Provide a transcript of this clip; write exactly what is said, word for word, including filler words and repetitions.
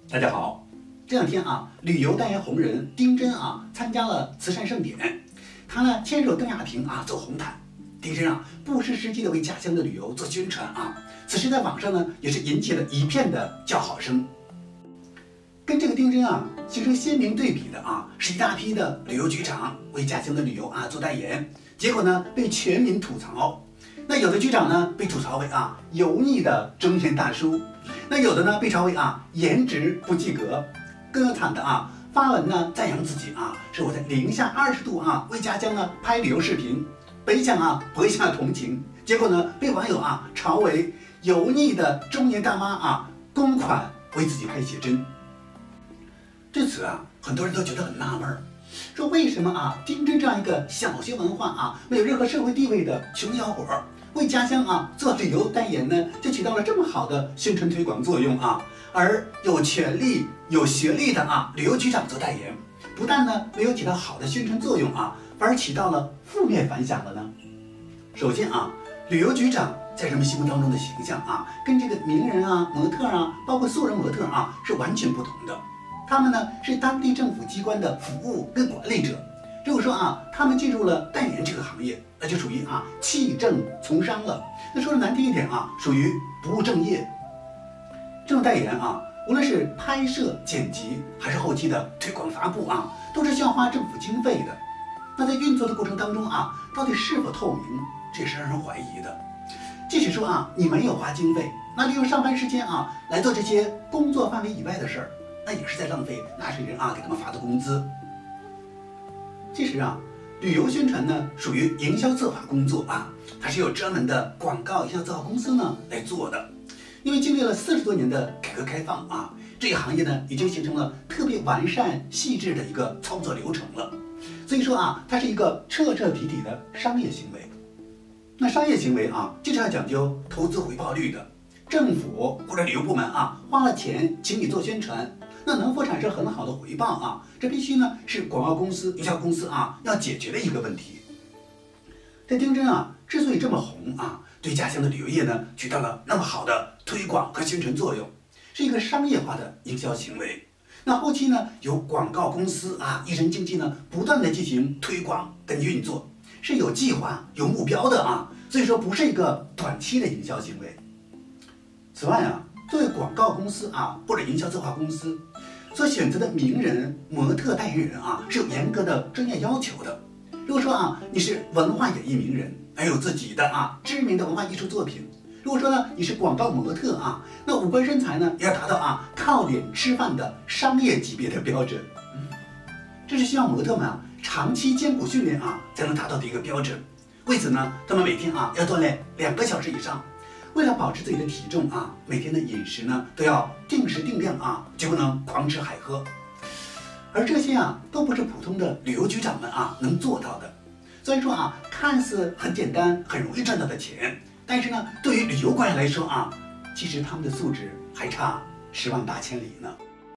大家好，这两天啊，旅游代言红人丁真啊参加了慈善盛典，他呢牵手邓亚萍啊走红毯。丁真啊不失时机的为家乡的旅游做宣传啊，此时在网上呢也是引起了一片的叫好声。跟这个丁真啊形成鲜明对比的啊，是一大批的旅游局长为家乡的旅游啊做代言，结果呢被全民吐槽。那有的局长呢被吐槽为啊油腻的中年大叔，那有的呢被嘲为啊颜值不及格，更有惨的啊发文呢赞扬自己啊是我在零下二十度啊为家乡呢拍旅游视频，本想啊博一下同情，结果呢被网友啊嘲为油腻的中年大妈啊公款为自己拍写真。至此啊很多人都觉得很纳闷儿，说为什么啊丁真这样一个小学文化啊没有任何社会地位的穷小伙儿为家乡啊做旅游代言呢，就起到了这么好的宣传推广作用啊，而有权力有学历的啊旅游局长做代言，不但呢没有起到好的宣传作用啊，反而起到了负面反响了呢。首先啊，旅游局长在人们心目当中的形象啊，跟这个名人啊、模特啊，包括素人模特啊是完全不同的。他们呢是当地政府机关的服务跟管理者。如果说啊，他们进入了代言这个行业，那就属于啊弃政从商了。那说的难听一点啊，属于不务正业。这种代言啊，无论是拍摄、剪辑，还是后期的推广发布啊，都是需要花政府经费的。那在运作的过程当中啊，到底是否透明，这是让人怀疑的。即使说啊，你没有花经费，那利用上班时间啊来做这些工作范围以外的事儿，那也是在浪费纳税人啊给他们发的工资。其实啊，旅游宣传呢属于营销策划工作啊，它是由专门的广告营销策划公司呢来做的。因为经历了四十多年的改革开放啊，这个行业呢已经形成了特别完善细致的一个操作流程了。所以说啊，它是一个彻彻底底的商业行为。那商业行为啊，就是要讲究投资回报率的。政府或者旅游部门啊，花了钱请你做宣传，那能否产生很好的回报啊？这必须呢是广告公司、营销公司啊要解决的一个问题。这丁真啊之所以这么红啊，对家乡的旅游业呢起到了那么好的推广和宣传作用，是一个商业化的营销行为。那后期呢由广告公司啊、艺人经纪呢不断的进行推广跟运作，是有计划、有目标的啊，所以说不是一个短期的营销行为。此外啊，作为广告公司啊或者营销策划公司所选择的名人、模特、代言人啊，是有严格的专业要求的。如果说啊，你是文化演艺名人，还有自己的啊知名的文化艺术作品；如果说呢，你是广告模特啊，那五官身材呢也要达到啊靠脸吃饭的商业级别的标准。嗯，这是需要模特们啊长期艰苦训练啊才能达到的一个标准。为此呢，他们每天啊要锻炼两个小时以上。为了保持自己的体重啊，每天的饮食呢都要定时定量啊，绝不能狂吃海喝。而这些啊都不是普通的旅游局长们啊能做到的。虽然说啊看似很简单、很容易赚到的钱，但是呢对于旅游官员来说啊，其实他们的素质还差十万八千里呢。